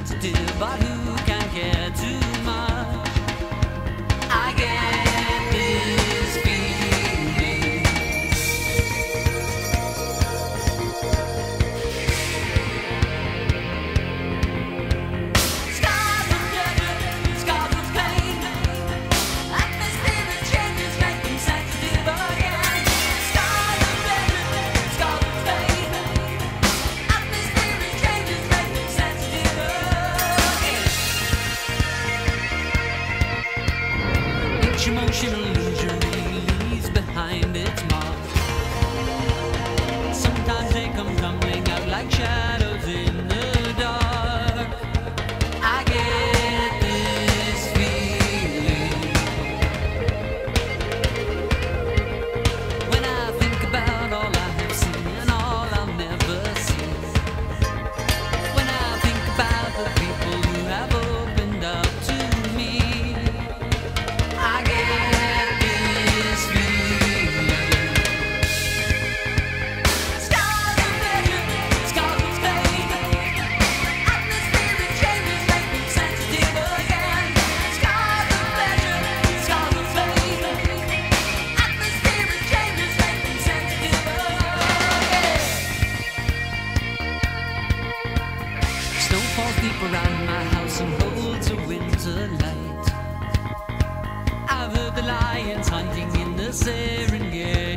sensitive, but who can care too much? I get this feeling. Scars of pleasure, scars of pain. Atmosphere changes, make them sensitive again. Scars of pleasure, scars of pain. Atmosphere changes, make them sensitive again. Each emotional injury leaves behind its mark. Sometimes they come tumbling out like shadows in the dark. I get this feeling when I think about all I have seen and all I'll never see. When I think about the people who have opened up to me, I get this feeling. Scars of pleasure, scars of pain. Atmosphere changes, make me sensitive again. Scars of pleasure, scars of pain. Atmosphere changes, make me sensitive again. Snow falls deep around my house and holds a winter light. I've heard the lions hunting in the Serengeti.